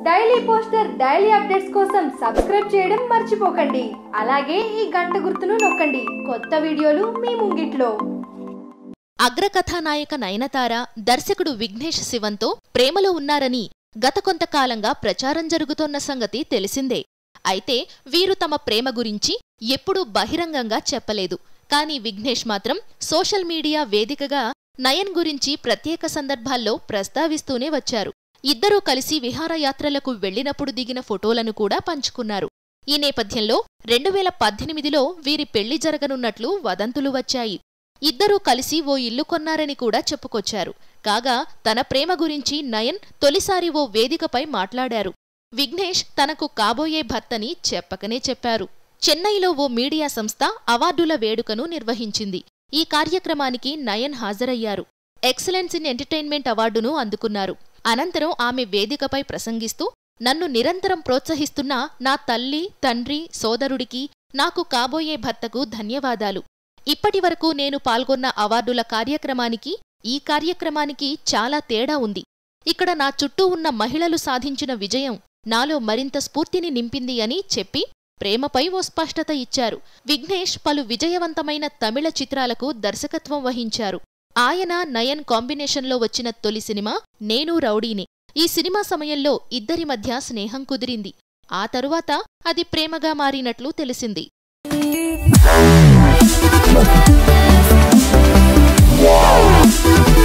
Daily poster daily updates కోసం subscribe చేయడం మర్చిపోకండి. అలాగే ఈ గంట గుర్తును నొక్కండి. కొత్త వీడియోలు మీ ముంగిట్లో. అగ్రకథానాయక నయనతార దర్శకుడు విఘ్నేష్ శివన్తో ప్రేమలో ఉన్నారని గత కొంతకాలంగా ప్రచారం జరుగుతోన్న సంగతి తెలిసిందే. అయితే వీరు తమ ప్రేమ గురించి ఎప్పుడూ బహిరంగంగా చెప్పలేదు. కానీ విఘ్నేష్ మాత్రం సోషల్ మీడియా వేదికగా నయన్ గురించి ప్రత్యేక సందర్భాల్లో ప్రస్తావిస్తూనే వచ్చారు. ఇద్దరూ కలిసి విహారయాత్రలకు వెళ్లినప్పుడు దిగిన ఫోటోలను కూడా పంచుకున్నారు. ఈ నేపథ్యంలో 2018లో వీరి పెళ్లి జరగనున్నట్లు వదంతులు వచ్చాయి. ఇద్దరూ కలిసి ఓ ఇల్లు కొన్నారని కూడా చెప్పుకొచ్చారు. కాగా తన ప్రేమ గురించి నయన్ తొలిసారి ఓ వేదికపై మాట్లాడారు. విఘ్నేష్ తనకు కాబోయే భర్తని చెప్పకనే చెప్పారు. చెన్నైలో ఓ మీడియా సంస్థ అవార్డుల వేడుకను నిర్వహించింది. ఈ కార్యక్రమానికి నయన్ హాజరయ్యారు. ఎక్సలెన్స్ ఇన్ ఎంటర్టైన్మెంట్ అవార్డును అందుకున్నారు. అనంతరం ఆమె వేదికపై ప్రసంగిస్తూ, నన్ను నిరంతరం ప్రోత్సహిస్తున్న నా తల్లి, తండ్రి, సోదరుడికి, నాకు కాబోయే భర్తకు ధన్యవాదాలు. ఇప్పటివరకు నేను పాల్గొన్న అవార్డుల కార్యక్రమానికి ఈ కార్యక్రమానికి చాలా తేడా ఉంది. ఇక్కడ నా చుట్టూ ఉన్న మహిళలు సాధించిన విజయం నాలో మరింత స్ఫూర్తిని నింపింది అని చెప్పి ప్రేమపై ఓ స్పష్టత ఇచ్చారు. విఘ్నేష్ పలు విజయవంతమైన తమిళ చిత్రాలకు దర్శకత్వం వహించారు. ఆయన నయన్ కాంబినేషన్లో వచ్చిన తొలి సినిమా నేను రౌడీనే. ఈ సినిమా సమయంలో ఇద్దరి మధ్య స్నేహం కుదిరింది. ఆ తరువాత అది ప్రేమగా మారినట్లు తెలిసింది. Wow.